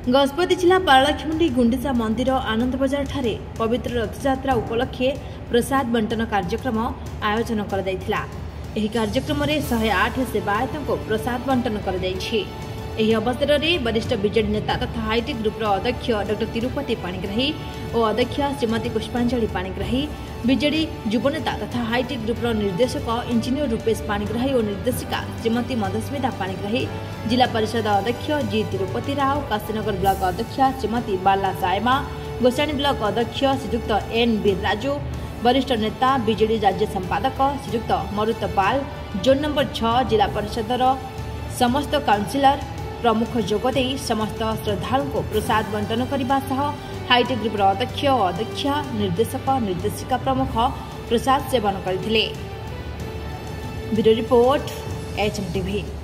गजपति जिला पारलाखेमुंडी गुंडीचा मंदिर आनंद बजार ठारे पवित्र रथयात्रा उपलक्षे प्रसाद बंटन कार्यक्रम आयोजन कर कार्यक्रम 108 सेवायतों को प्रसाद बंटन कर अवसर में वरिष्ठ बीजेडी नेता तथा हाईटेक ग्रुप अध्यक्ष डॉ तिरुपति पाणिग्राही और अध्यक्षा श्रीमती पुष्पांजलि पाणिग्राही, बीजेडी युवनेता तथा हाईटेक ग्रुप निर्देशक इंजीनियर रूपेश पाणिग्राही और निर्देशिका श्रीमती मधुस्मिता पाणिग्राही, जिला परिषद अध्यक्ष जी तिरुपति राव, काशीनगर ब्लॉक अध्यक्ष श्रीमती बाला सायमा, गोसाणी ब्लॉक अध्यक्ष श्रीयुक्त एन वीरराजू, वरिष्ठ नेता बीजेडी राज्य संपादक श्रीयुक्त मरुत पाल, जोन नंबर 6 जिला परिषदर समस्त काउंसिलर प्रमुख जोगदे समस्त श्रद्धालु को प्रसाद बंटन करने सह हाईटेक ग्रुप अध्यक्ष और अध्यक्षा निर्देशक निर्देशिका प्रमुख प्रसाद सेवन करथिले। Bureau report HMTV।